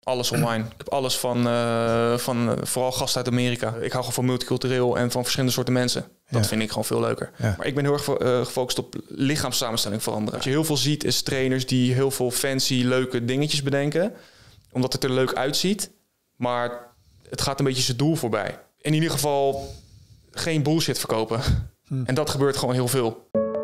Alles online. Ik heb alles van vooral gasten uit Amerika. Ik hou gewoon van multicultureel en van verschillende soorten mensen. Dat vind ik gewoon veel leuker. Ja. Maar ik ben heel erg gefocust op lichaamssamenstelling veranderen. Wat je heel veel ziet is trainers die heel veel fancy, leuke dingetjes bedenken. Omdat het er leuk uitziet. Maar het gaat een beetje zijn doel voorbij. In ieder geval geen bullshit verkopen. En dat gebeurt gewoon heel veel.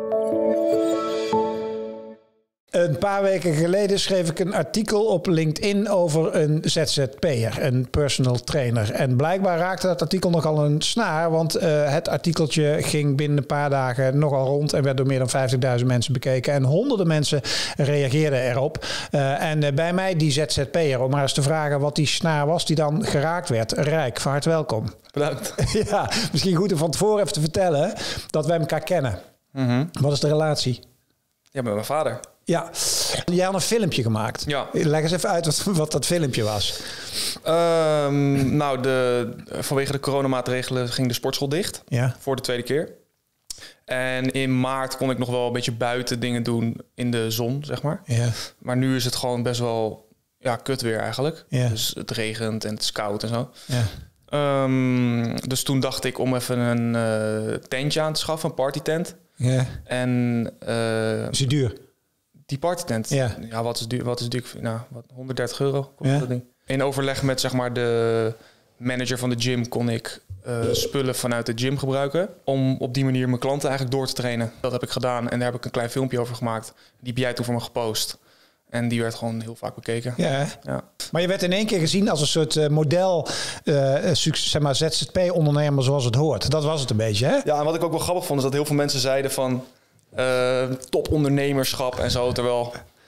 Een paar weken geleden schreef ik een artikel op LinkedIn over een ZZP'er, een personal trainer. En blijkbaar raakte dat artikel nogal een snaar, want het artikeltje ging binnen een paar dagen nogal rond en werd door meer dan 50.000 mensen bekeken. En honderden mensen reageerden erop. En bij mij die ZZP'er, om maar eens te vragen wat die snaar was die dan geraakt werd. Rijk, van harte welkom. Bedankt. Ja, misschien goed om van tevoren even te vertellen dat wij elkaar kennen. Wat is de relatie? Ja, met mijn vader. Ja, jij had een filmpje gemaakt. Ja. Leg eens even uit wat dat filmpje was. Vanwege de coronamaatregelen ging de sportschool dicht. Ja. Voor de tweede keer. En in maart kon ik nog wel een beetje buiten dingen doen in de zon, zeg maar. Ja. Maar nu is het gewoon best wel kut weer eigenlijk. Ja. Dus het regent en het is koud en zo. Ja. Dus toen dacht ik om even een tentje aan te schaffen, een partytent. Ja. En is die duur? Die partytent. Ja. Ja, wat is duur? Nou, €130 kost dat ding. In overleg met zeg maar de manager van de gym kon ik spullen vanuit de gym gebruiken om op die manier mijn klanten eigenlijk door te trainen. Dat heb ik gedaan en daar heb ik een klein filmpje over gemaakt. Die heb jij toen voor me gepost. En die werd gewoon heel vaak bekeken. Ja. Maar je werd in één keer gezien als een soort model, zeg maar ZZP-ondernemer zoals het hoort. Dat was het een beetje, hè? Ja, en wat ik ook wel grappig vond, is dat heel veel mensen zeiden van topondernemerschap en zo. Terwijl,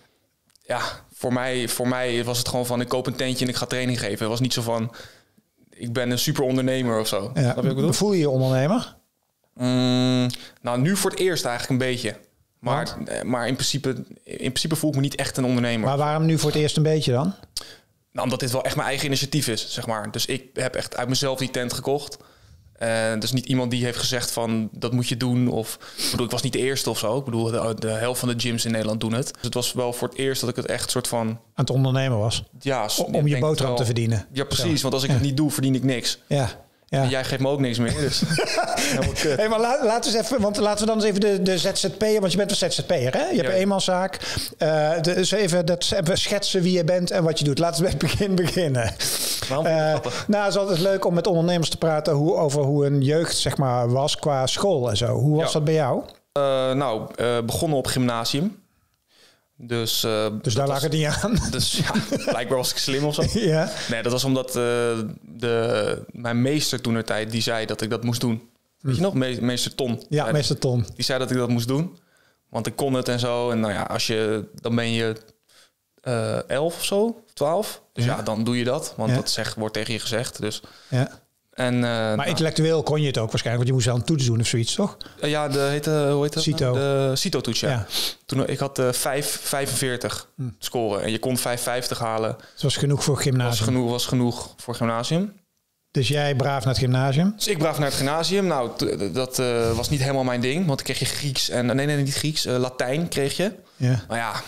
voor mij was het gewoon van ik koop een tentje en ik ga training geven. Het was niet zo van ik ben een super ondernemer of zo. Ja. Voel je je ondernemer? Nou, nu voor het eerst eigenlijk een beetje. Maar in principe voel ik me niet echt een ondernemer. Maar waarom nu voor het eerst een beetje dan? Nou, omdat dit wel echt mijn eigen initiatief is, zeg maar. Dus ik heb echt uit mezelf die tent gekocht. Dus niet iemand die heeft gezegd van dat moet je doen. Of ik was niet de eerste of zo. Ik bedoel, de helft van de gyms in Nederland doen het. Dus het was wel voor het eerst dat ik het echt soort van... aan het ondernemen was? Ja. Om je boterham te verdienen? Ja, precies. Want als ik het niet doe, verdien ik niks. Ja. Ja. En jij geeft me ook niks meer, dus hey, maar laten we dan eens even de ZZP'er, want je bent een ZZP'er, hè? Je hebt een eenmanszaak. Dus even schetsen wie je bent en wat je doet. Laten we bij het begin beginnen. Waarom vind je het grappig? Nou, het is altijd leuk om met ondernemers te praten over hoe een jeugd, zeg maar, was qua school en zo. Hoe was dat bij jou? Begonnen op gymnasium. Dus daar lag het niet aan? Dus ja, blijkbaar was ik slim of zo. Ja. Nee, dat was omdat mijn meester toentertijd, die zei dat ik dat moest doen. Weet je nog? Meester Ton. Ja, meester Ton. Die zei dat ik dat moest doen. Want ik kon het en zo. En nou ja, dan ben je 11 of zo, 12. Dus ja, dan doe je dat. Want dat wordt tegen je gezegd. Dus... Ja. En, maar intellectueel kon je het ook waarschijnlijk, want je moest wel een toets doen of zoiets, toch? Ja, hoe heet dat? CITO. De CITO-toets, ja. Toen, ik had 5,45 scoren en je kon 5,50 halen. Het was genoeg voor gymnasium? Was genoeg voor gymnasium. Dus jij braaf naar het gymnasium? Dus ik braaf naar het gymnasium. Nou, dat was niet helemaal mijn ding, want dan kreeg je Grieks en... Nee, niet Grieks. Latijn kreeg je. Ja. Maar ja...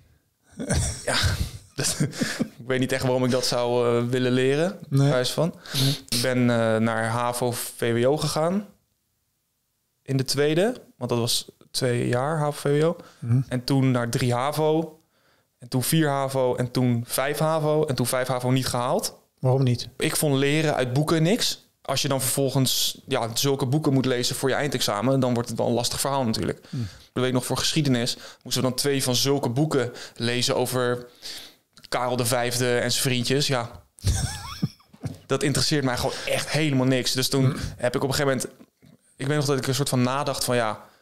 Ik weet niet echt waarom ik dat zou willen leren. Nee. Van. Nee. Ik ben naar HAVO-VWO gegaan. In de tweede. Want dat was 2 jaar HAVO-VWO. En toen naar 3 HAVO. En toen 4 HAVO. En toen 5 HAVO. En toen 5 HAVO niet gehaald. Waarom niet? Ik vond leren uit boeken niks. Als je dan vervolgens zulke boeken moet lezen voor je eindexamen... dan wordt het wel een lastig verhaal natuurlijk. Dat weet ik nog, voor geschiedenis moesten we dan 2 van zulke boeken lezen over... Karel V en zijn vriendjes, ja. Dat interesseert mij gewoon echt helemaal niks. Dus toen heb ik op een gegeven moment... Ik weet nog dat ik een soort van nadacht van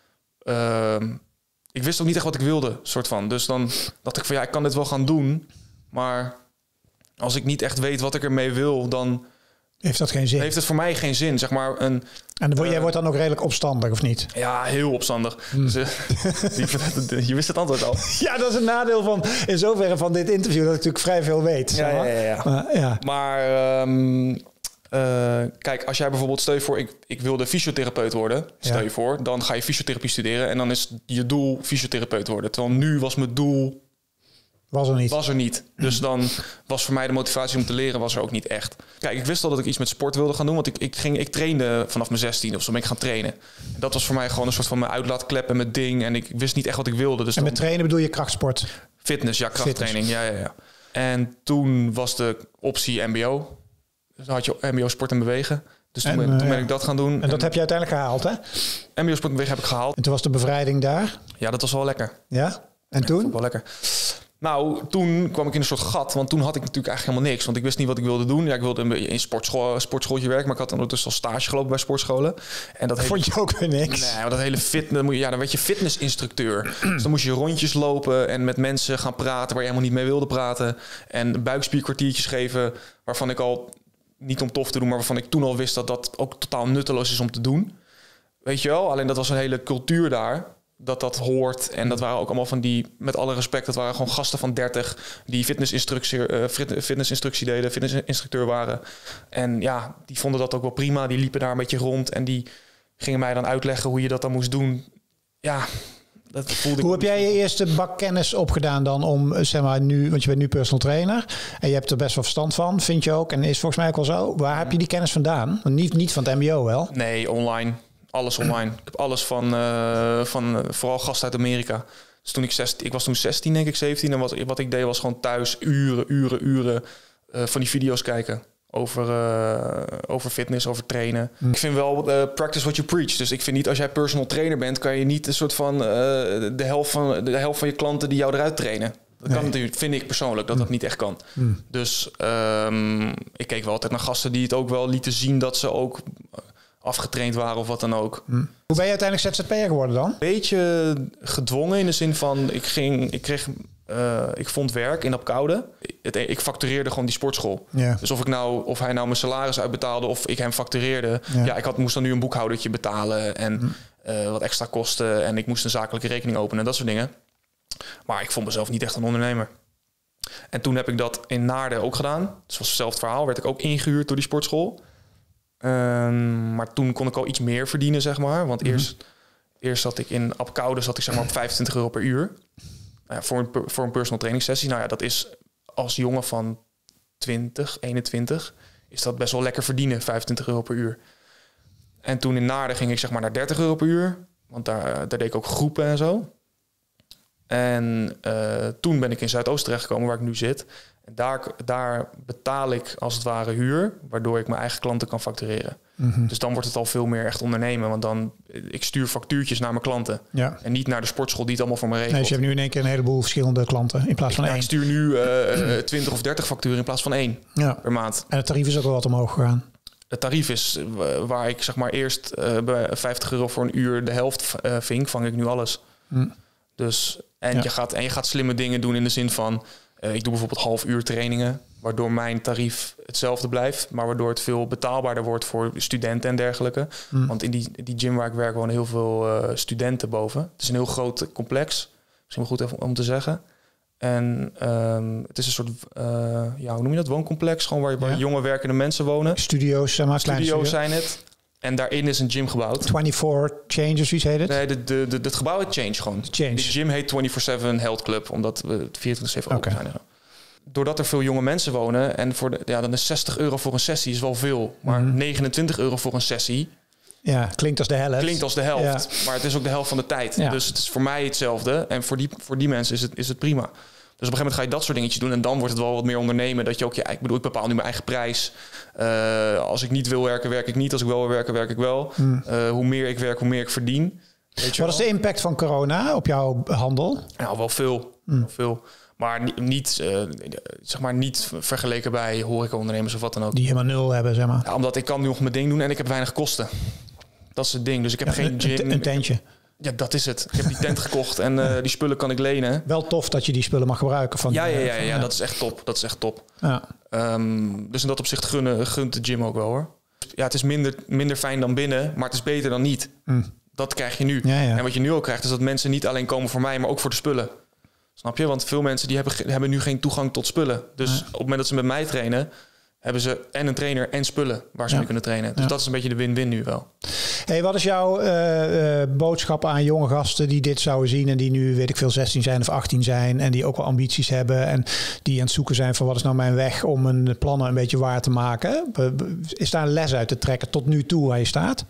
ik wist ook niet echt wat ik wilde, soort van. Dus dan dacht ik van ik kan dit wel gaan doen. Maar als ik niet echt weet wat ik ermee wil, dan... Heeft dat geen zin? Heeft het voor mij geen zin, zeg maar. En jij wordt dan ook redelijk opstandig, of niet? Ja, heel opstandig. Dus, je wist het antwoord al. Ja, dat is een nadeel in zoverre van dit interview... dat ik natuurlijk vrij veel weet. Ja. Maar kijk, als jij bijvoorbeeld... Stel je voor, ik wilde fysiotherapeut worden. Stel je voor, dan ga je fysiotherapie studeren... en dan is je doel fysiotherapeut worden. Terwijl nu was mijn doel Was er niet. Dus dan was voor mij de motivatie om te leren was er ook niet echt. Kijk, ik wist al dat ik iets met sport wilde gaan doen. Want ik trainde vanaf mijn 16 of zo ben ik gaan trainen. En dat was voor mij gewoon een soort van mijn uitlaatklep en mijn ding. En ik wist niet echt wat ik wilde. Dus en met trainen bedoel je krachtsport? Fitness, ja, krachttraining. Ja. En toen was de optie mbo. Dus dan had je mbo sport en bewegen. Dus toen ben ik dat gaan doen. En dat heb je uiteindelijk gehaald, hè? mbo sport en bewegen heb ik gehaald. En toen was de bevrijding daar? Ja, dat was wel lekker. Ja? En toen? Wel lekker. Nou, toen kwam ik in een soort gat. Want toen had ik natuurlijk eigenlijk helemaal niks. Want ik wist niet wat ik wilde doen. Ja, ik wilde in sportschooltje werken. Maar ik had ondertussen al stage gelopen bij sportscholen. En dat vond je ook weer niks? Nee, maar dat hele fitness... Ja, dan werd je fitnessinstructeur. Dus dan moest je rondjes lopen en met mensen gaan praten... waar je helemaal niet mee wilde praten. En buikspierkwartiertjes geven... waarvan ik al, niet om tof te doen... maar waarvan ik toen al wist dat dat ook totaal nutteloos is om te doen. Weet je wel? Alleen dat was een hele cultuur daar... dat hoort. En dat waren ook allemaal van die, met alle respect, dat waren gewoon gasten van 30 die fitnessinstructie deden, fitnessinstructeur waren. En ja, die vonden dat ook wel prima. Die liepen daar een beetje rond en die gingen mij dan uitleggen hoe je dat dan moest doen. Ja, dat voelde ik. Hoe heb jij je eerste bak kennis opgedaan dan om, zeg maar, nu, want je bent nu personal trainer en je hebt er best wel verstand van, vind je ook, en is volgens mij ook wel zo. Waar heb je die kennis vandaan? Niet van het mbo wel? Nee, online. Alles online. Ik heb alles van vooral gasten uit Amerika. Dus toen ik was toen 16, denk ik, 17. En wat ik deed was gewoon thuis uren van die video's kijken. Over fitness, over trainen. Ik vind wel practice what you preach. Dus ik vind niet, als jij personal trainer bent, kan je niet een soort van de helft van je klanten die jou eruit trainen. Dat kan natuurlijk, vind ik persoonlijk, dat niet echt kan. Dus ik keek wel altijd naar gasten die het ook wel lieten zien dat ze ook afgetraind waren of wat dan ook. Hoe ben je uiteindelijk ZZP'er geworden dan? Beetje gedwongen in de zin van, ik vond werk in Apkoude. Ik factureerde gewoon die sportschool. Ja. Dus of hij nou mijn salaris uitbetaalde of ik hem factureerde. Ja, ik moest dan nu een boekhoudertje betalen en wat extra kosten. En ik moest een zakelijke rekening openen en dat soort dingen. Maar ik vond mezelf niet echt een ondernemer. En toen heb ik dat in Naarden ook gedaan. Dus was hetzelfde verhaal. Werd ik ook ingehuurd door die sportschool. Maar toen kon ik al iets meer verdienen, zeg maar. Want eerst zat ik in Apkoude zeg maar op €25 per uur. Voor een personal training sessie. Nou ja, dat is als jongen van 20, 21... is dat best wel lekker verdienen, €25 per uur. En toen in Naarden ging ik zeg maar naar €30 per uur. Want daar deed ik ook groepen en zo. En toen ben ik in Zuidoost terechtgekomen, waar ik nu zit. En daar betaal ik als het ware huur, waardoor ik mijn eigen klanten kan factureren. Dus dan wordt het al veel meer echt ondernemen. Want ik stuur factuurtjes naar mijn klanten. Ja. En niet naar de sportschool die het allemaal voor me regelt. Nee, dus je hebt nu in één keer een heleboel verschillende klanten in plaats van één. Ik stuur nu 20 of 30 facturen in plaats van 1 per maand. En het tarief is ook wel wat omhoog gegaan. Het tarief is waar ik zeg maar eerst bij €50 voor een uur de helft vang ik nu alles. Dus je gaat slimme dingen doen in de zin van, ik doe bijvoorbeeld half uur trainingen, waardoor mijn tarief hetzelfde blijft, maar waardoor het veel betaalbaarder wordt voor studenten en dergelijke. Want in die gym waar ik werk wonen heel veel studenten boven. Het is een heel groot complex, misschien wel goed even om te zeggen. En het is een soort, hoe noem je dat, wooncomplex, gewoon waar jonge werkende mensen wonen. Studio's, zeg maar, studio's zijn het. En daarin is een gym gebouwd. 24 Change of zoiets heet het? Nee, het gebouw heet Change gewoon. Change. De gym heet 24/7 Health Club, omdat we 24/7 open zijn. Doordat er veel jonge mensen wonen en dan is €60 voor een sessie is wel veel. Maar €29 voor een sessie. Ja, klinkt als de helft. Ja. Maar het is ook de helft van de tijd. Ja. Dus het is voor mij hetzelfde. En voor die mensen is het prima. Dus op een gegeven moment ga je dat soort dingetjes doen. En dan wordt het wel wat meer ondernemen. Dat je ook, ik bepaal nu mijn eigen prijs. Als ik niet wil werken, werk ik niet. Als ik wel wil werken, werk ik wel. Hoe meer ik werk, hoe meer ik verdien. Wat is de impact van corona op jouw handel? Nou, wel veel. Veel. Maar niet vergeleken bij horecaondernemers of wat dan ook. Die helemaal 0 hebben, zeg maar. Ja, omdat ik kan nu nog mijn ding doen en ik heb weinig kosten. Dat is het ding. Dus ik heb geen gym. Een tentje. Ja, dat is het. Ik heb die tent gekocht en die spullen kan ik lenen. Wel tof dat je die spullen mag gebruiken. Ja, dat is echt top. Dat is echt top. Ja. Dus in dat opzicht gunt de gym ook wel, hoor. Ja, het is minder fijn dan binnen, maar het is beter dan niet. Dat krijg je nu. Ja. En wat je nu ook krijgt, is dat mensen niet alleen komen voor mij, maar ook voor de spullen. Snap je? Want veel mensen die hebben nu geen toegang tot spullen. Dus op het moment dat ze met mij trainen, hebben ze en een trainer en spullen waar ze mee kunnen trainen. Dus dat is een beetje de win-win nu wel. Hey, wat is jouw boodschap aan jonge gasten die dit zouden zien en die nu, weet ik veel, 16 zijn of 18 zijn en die ook wel ambities hebben en die aan het zoeken zijn van wat is nou mijn weg om mijn plannen een beetje waar te maken? Is daar een les uit te trekken tot nu toe waar je staat?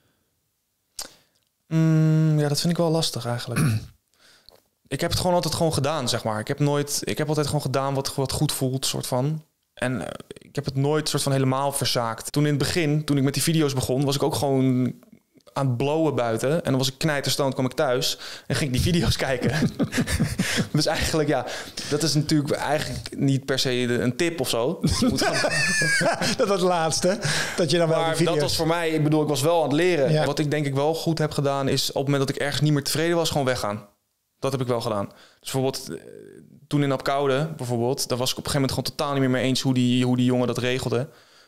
Ja, dat vind ik wel lastig eigenlijk. Ik heb het gewoon altijd gedaan, zeg maar. Ik heb altijd gewoon gedaan wat goed voelt, soort van. En ik heb het nooit soort van helemaal verzaakt. Toen in het begin, toen ik met die video's begon, was ik ook gewoon aan het blowen buiten. En dan was ik knijterstoned, kwam ik thuis en ging ik die video's kijken. Dus eigenlijk, ja, dat is natuurlijk eigenlijk niet per se een tip of zo. Dat was het laatste. Dat je dan wel maar dat was voor mij, ik bedoel, ik was wel aan het leren. Ja. Wat ik denk ik wel goed heb gedaan, is op het moment dat ik ergens niet meer tevreden was, gewoon weggaan. Dat heb ik wel gedaan. Dus bijvoorbeeld toen in Apkoude, bijvoorbeeld, daar was ik op een gegeven moment gewoon totaal niet meer mee eens hoe die jongen dat regelde.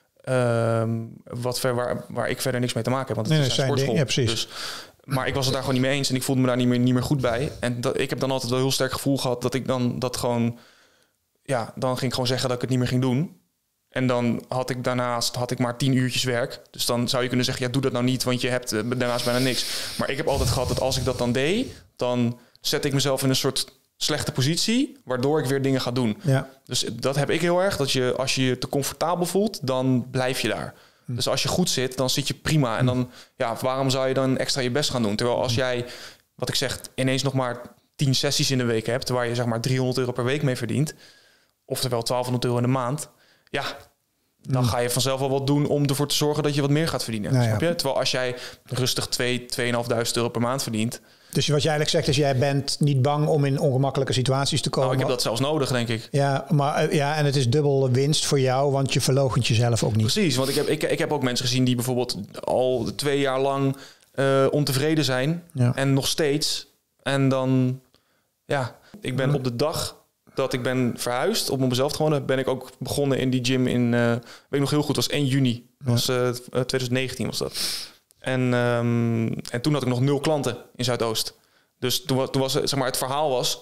Waar ik verder niks mee te maken heb, want het is een sportschool. Ja, precies. Dus, maar ik was het daar gewoon niet mee eens en ik voelde me daar niet meer goed bij. En ik heb dan altijd wel een heel sterk gevoel gehad dat ik dan dat gewoon, ja, dan ging ik gewoon zeggen dat ik het niet meer ging doen. En dan had ik daarnaast maar 10 uurtjes werk. Dus dan zou je kunnen zeggen, ja, doe dat nou niet, want je hebt daarnaast bijna niks. Maar ik heb altijd gehad dat als ik dat dan deed, dan zet ik mezelf in een soort slechte positie, waardoor ik weer dingen ga doen. Ja. Dus dat heb ik heel erg, dat als je je te comfortabel voelt, dan blijf je daar. Dus als je goed zit, dan zit je prima. En dan, ja, waarom zou je dan extra je best gaan doen? Terwijl als jij, wat ik zeg, ineens nog maar 10 sessies in de week hebt, waar je zeg maar €300 per week mee verdient, oftewel €1200 in de maand, ja, dan ga je vanzelf wel wat doen om ervoor te zorgen dat je wat meer gaat verdienen. Nou, snap je? Terwijl als jij rustig €2.500 per maand verdient. Dus wat jij eigenlijk zegt is, jij bent niet bang om in ongemakkelijke situaties te komen. Nou, ik heb dat zelfs nodig, denk ik. Ja, maar ja, en het is dubbel winst voor jou, want je verloochent jezelf ook niet. Precies, want ik heb ook mensen gezien die bijvoorbeeld al 2 jaar lang ontevreden zijn. Ja. En nog steeds. En dan, ja, ik ben op de dag dat ik ben verhuisd, op mezelf te wonen, ben ik ook begonnen in die gym in, weet ik nog heel goed, was 1 juni. Dat was 2019 was dat. En toen had ik nog 0 klanten in Zuidoost. Dus toen was zeg maar, het verhaal was,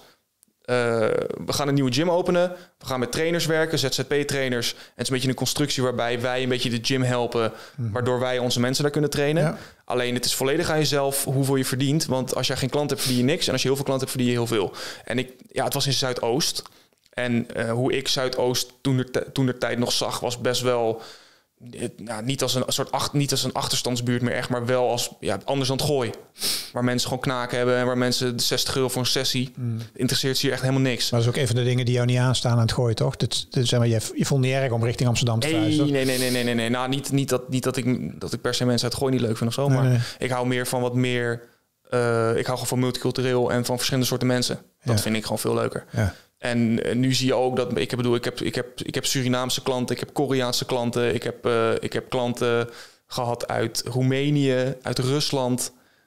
we gaan een nieuwe gym openen. We gaan met trainers werken, ZZP-trainers. En het is een beetje een constructie waarbij wij een beetje de gym helpen, waardoor wij onze mensen daar kunnen trainen. Ja. Alleen het is volledig aan jezelf hoeveel je verdient. Want als jij geen klant hebt, verdien je niks. En als je heel veel klanten hebt, verdien je heel veel. En het was in Zuidoost. En hoe ik Zuidoost toen de tijd nog zag, was best wel, nou, niet als een achterstandsbuurt meer echt, maar wel als anders dan het Gooi. Waar mensen gewoon knaken hebben en waar mensen €60 voor een sessie. Interesseert ze hier echt helemaal niks. Maar dat is ook een van de dingen die jou niet aanstaan aan het Gooi, toch? Zeg maar, je vond het niet erg om richting Amsterdam te verhuizen? Nee. Nou, niet dat ik per se mensen uit het Gooi niet leuk vind of zo. Maar ik hou meer van wat meer. Ik hou gewoon van multicultureel en van verschillende soorten mensen. Dat vind ik gewoon veel leuker. Ja. En nu zie je ook dat ik heb Surinaamse klanten, ik heb Koreaanse klanten, ik heb klanten gehad uit Roemenië, uit Rusland,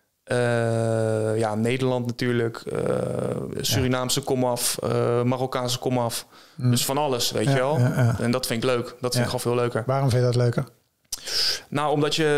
Nederland natuurlijk, Surinaamse komaf, Marokkaanse komaf. Dus van alles, weet je wel. Ja. En dat vind ik leuk. Dat vind ik gewoon veel leuker. Waarom vind je dat leuker? Nou,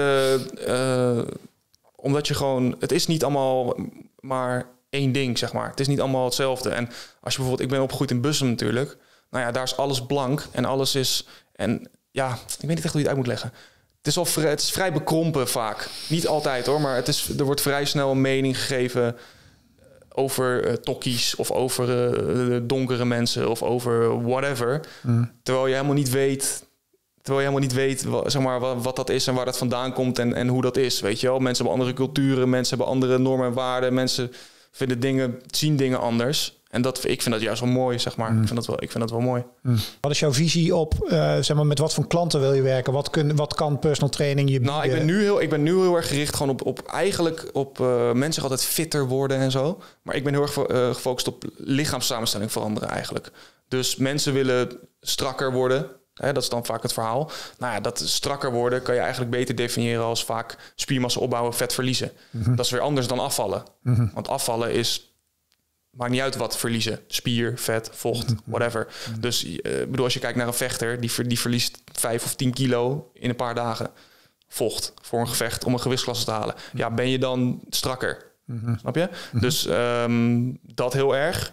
omdat je gewoon, het is niet allemaal maar één ding, zeg maar. Het is niet allemaal hetzelfde. En als je bijvoorbeeld, ik ben opgegroeid in Bussum natuurlijk. Nou ja, daar is alles blank en alles is, en ja, ik weet niet echt hoe je het uit moet leggen. Het is vrij bekrompen vaak. Niet altijd hoor, maar er wordt vrij snel een mening gegeven over tokkies of over donkere mensen of over whatever. Terwijl je helemaal niet weet zeg maar, wat dat is en waar dat vandaan komt en hoe dat is. Weet je wel? Mensen hebben andere culturen, mensen hebben andere normen en waarden, mensen zien dingen anders. En ik vind dat juist wel mooi, zeg maar. Ik vind dat wel mooi. Wat is jouw visie op, zeg maar, met wat voor klanten wil je werken? Wat kan personal training je bieden? Nou, ik ben nu heel erg gericht gewoon op mensen zeggen altijd fitter worden en zo. Maar ik ben heel erg gefocust op lichaamssamenstelling veranderen eigenlijk. Dus mensen willen strakker worden. Dat is dan vaak het verhaal. Nou ja, dat strakker worden kan je eigenlijk beter definiëren als vaak spiermassa opbouwen, vet verliezen. Dat is weer anders dan afvallen. Want afvallen maakt niet uit wat verliezen. Spier, vet, vocht, whatever. Dus als je kijkt naar een vechter, die verliest 5 of 10 kilo in een paar dagen. Vocht voor een gevecht om een gewichtsklasse te halen. Ja, ben je dan strakker? Snap je? Dus dat heel erg.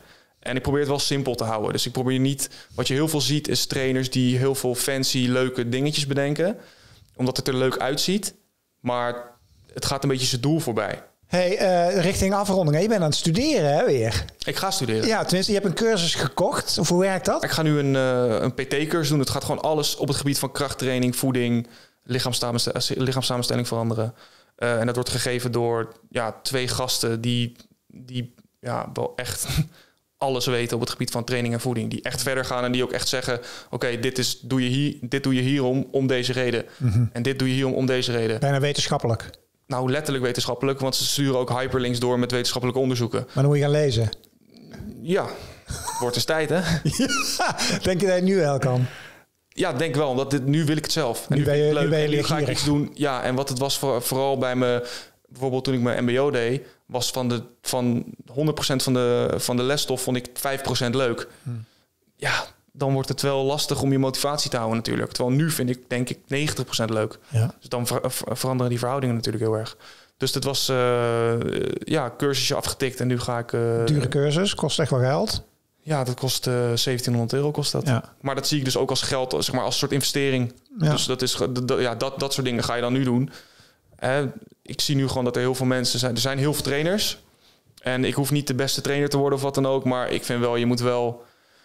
En ik probeer het wel simpel te houden. Dus ik probeer niet... Wat je heel veel ziet is trainers die heel veel fancy, leuke dingetjes bedenken. Omdat het er leuk uitziet. Maar het gaat een beetje zijn doel voorbij. Richting afronding. Je bent aan het studeren, hè, weer? Ik ga studeren. Ja, tenminste, je hebt een cursus gekocht. Of hoe werkt dat? Ik ga nu een PT-cursus doen. Het gaat gewoon alles op het gebied van krachttraining, voeding, lichaamssamenstelling veranderen. En dat wordt gegeven door 2 gasten die wel echt alles weten op het gebied van training en voeding. Die echt verder gaan en die ook echt zeggen... Oké, dit doe je hierom om deze reden. Mm-hmm. En dit doe je hierom om deze reden. Bijna wetenschappelijk. Nou, letterlijk wetenschappelijk, want ze sturen ook hyperlinks door met wetenschappelijke onderzoeken. Maar dan moet je gaan lezen. Ja, wordt eens tijd, hè? Ja, denk je dat je nu wel kan? Ja, denk wel, omdat nu wil ik het zelf. En nu ben je leuk, ben je en nu ga ik iets doen. Ja, en wat het was vooral bij me, bijvoorbeeld toen ik mijn MBO deed, was van 100% van de lesstof vond ik 5% leuk. Ja, dan wordt het wel lastig om je motivatie te houden natuurlijk. Terwijl nu vind ik, denk ik, 90% leuk. Ja. Dus dan veranderen die verhoudingen natuurlijk heel erg. Dus dat was cursusje afgetikt en nu ga ik... Dure cursus, kost echt wel geld. Ja, dat kost €1700 kost dat. Ja. Maar dat zie ik dus ook als geld, zeg maar als soort investering. Ja. Dus dat is dat soort dingen ga je dan nu doen. Ik zie nu gewoon dat er heel veel mensen zijn. Er zijn heel veel trainers. En ik hoef niet de beste trainer te worden of wat dan ook. Maar ik vind wel, je moet wel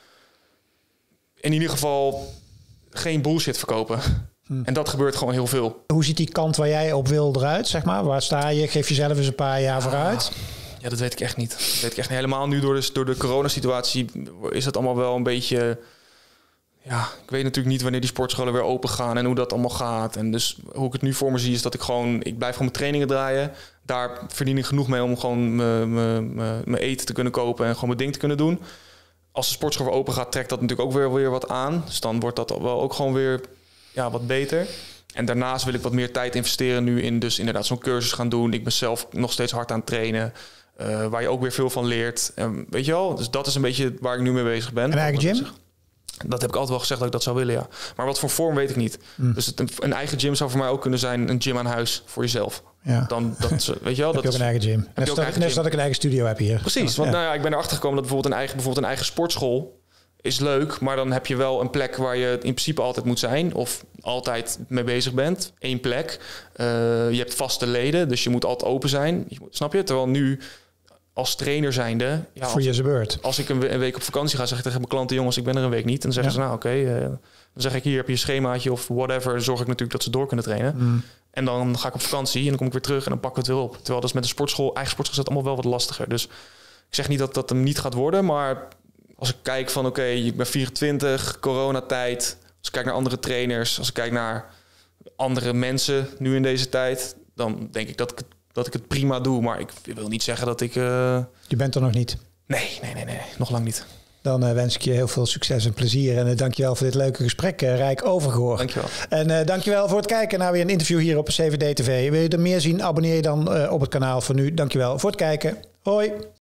in ieder geval geen bullshit verkopen. En dat gebeurt gewoon heel veel. Hoe ziet die kant waar jij op wil eruit, zeg maar? Waar sta je? Geef jezelf eens een paar jaar vooruit. Ja, dat weet ik echt niet. Dat weet ik echt niet. Helemaal nu door de coronasituatie is dat allemaal wel een beetje... Ja, ik weet natuurlijk niet wanneer die sportscholen weer open gaan en hoe dat allemaal gaat. En dus hoe ik het nu voor me zie is dat ik blijf gewoon mijn trainingen draaien. Daar verdien ik genoeg mee om gewoon mijn eten te kunnen kopen en gewoon mijn ding te kunnen doen. Als de sportschool weer open gaat, trekt dat natuurlijk ook weer wat aan. Dus dan wordt dat wel ook gewoon weer wat beter. En daarnaast wil ik wat meer tijd investeren nu in dus inderdaad zo'n cursus gaan doen. Ik ben zelf nog steeds hard aan het trainen. Waar je ook weer veel van leert. Weet je wel? Dus dat is een beetje waar ik nu mee bezig ben. Een eigen gym? Dat heb ik altijd wel gezegd dat ik dat zou willen, ja. Maar wat voor vorm weet ik niet. Dus een eigen gym zou voor mij ook kunnen zijn een gym aan huis voor jezelf. Ja. Dan, weet je wel, heb je ook een eigen gym. Net zoals dat ik een eigen studio heb hier. Precies, want ik ben erachter gekomen dat bijvoorbeeld een eigen sportschool is leuk, maar dan heb je wel een plek waar je in principe altijd moet zijn of altijd mee bezig bent. 1 plek. Je hebt vaste leden, dus je moet altijd open zijn. Snap je? Terwijl nu als trainer zijnde... Ja, voor je beurt. Als ik een week op vakantie ga, zeg ik tegen mijn klanten... jongens, ik ben er een week niet. En dan zeggen ze, nou oké, dan zeg ik hier heb je een schemaatje of whatever. Dan zorg ik natuurlijk dat ze door kunnen trainen. En dan ga ik op vakantie en dan kom ik weer terug en dan pakken we het weer op. Terwijl dat is met een sportschool, eigen sportschool, is dat allemaal wel wat lastiger. Dus ik zeg niet dat dat hem niet gaat worden, maar als ik kijk van oké, ik ben 24, coronatijd. Als ik kijk naar andere trainers, als ik kijk naar andere mensen nu in deze tijd, dan denk ik dat ik het prima doe. Maar ik wil niet zeggen dat ik... Je bent er nog niet? Nee, nog lang niet. Dan wens ik je heel veel succes en plezier. En dankjewel voor dit leuke gesprek, Rijk Overgoor. Dankjewel. En dankjewel voor het kijken naar weer een interview hier op 7D TV. Wil je er meer zien, abonneer je dan op het kanaal. Voor nu, dankjewel voor het kijken. Hoi.